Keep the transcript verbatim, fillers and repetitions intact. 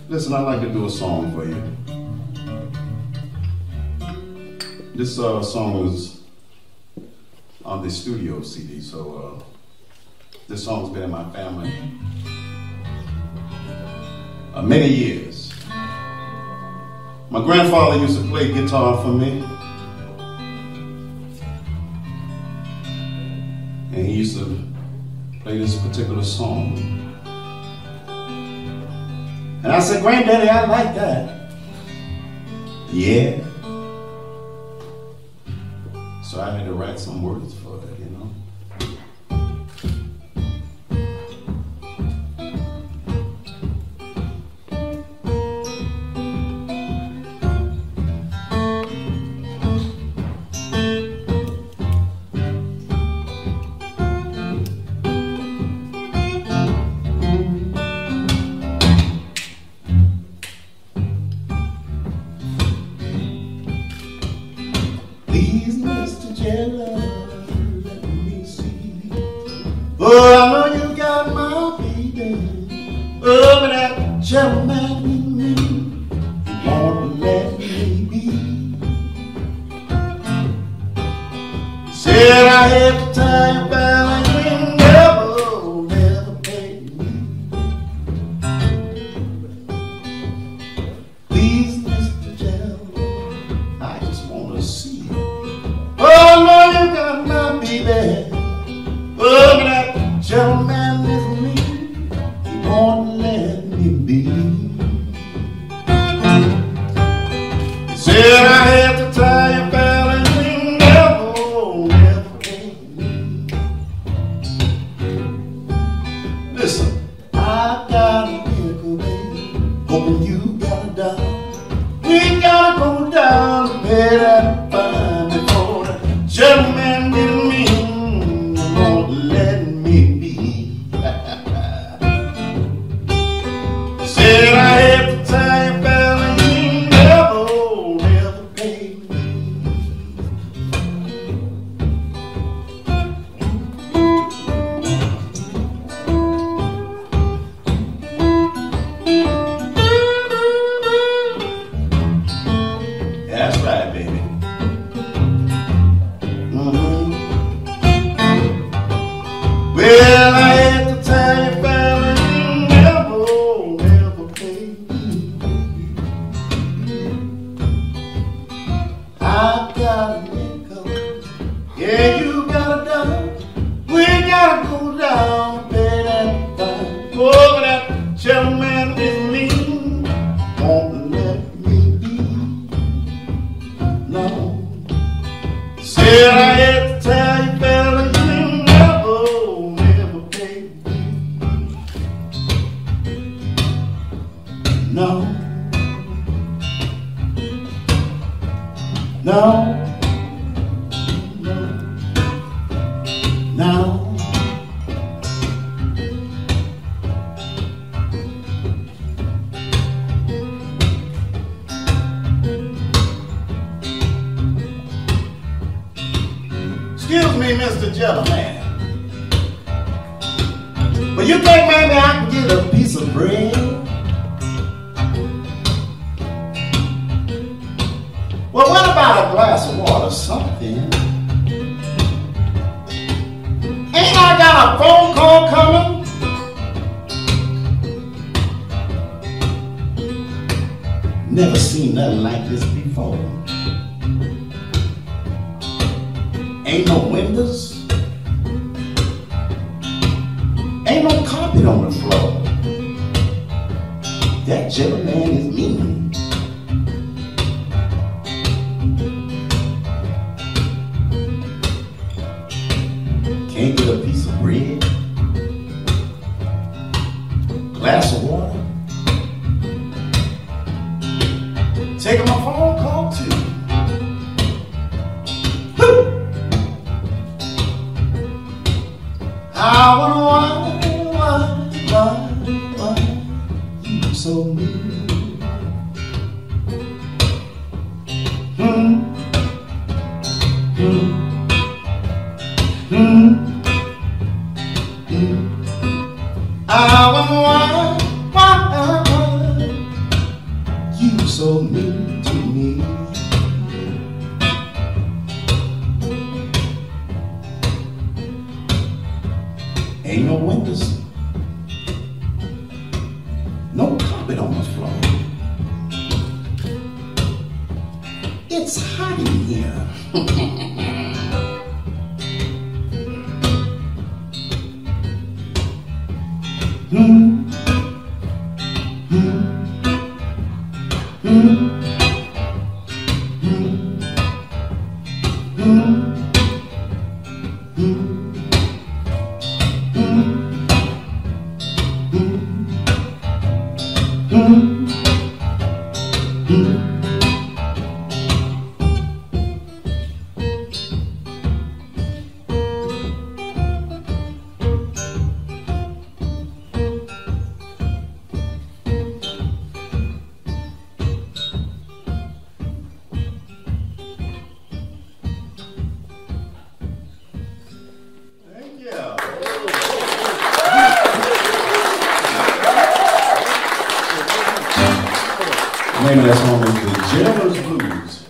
Listen, I'd like to do a song for you. This uh, song was on the studio C D, so uh, this song's been in my family uh, many years. My grandfather used to play guitar for me, and he used to play this particular song. And I said, "Granddaddy, I like that." Yeah. So I had to write some words for it, you know. Oh, I know you got my baby. Oh, but that gentleman in me won't let me be. Said I had to tell you about it, you never, never paid me. Please, Mister Gentleman, I just want to see you. Oh, I know you got my baby. Oh, but that gentleman with me, he won't let me be. He said I had to tell you about it, you never, never paid me. Listen, I got a nickel, baby, hoping you got a dime. We gotta go down to pay that fine before the gentleman with me. Said I had to tell you about it, you never, never paid me. That's right, baby. Mm-hmm. Well, I had to tell you about it. I got a nickel, yeah, you got a dime. We gotta go down, pay that fine. Oh, that gentleman with me won't let me be. No, said I had to tell you, fella, you never, never paid me. No. No, no, no. Excuse me, Mister Gentleman, but you think maybe I can get a piece of bread? Well, what about a glass of water or something? Ain't I got a phone call coming? Never seen nothing like this before. Ain't no windows. Ain't no carpet on the floor. That gentleman is mean. Can't get a piece of bread, glass of water, taking my phone call too. Woo! I wonder why, why, why, why you so mean? Hmm, hmm, hmm. I wonder why, why, so new to me. Ain't no windows, no carpet on the floor. It's hot in here. Hmm. Hmm. Hmm. Hmm. Hmm. Hmm. The name of that song is the Berkelse Blues.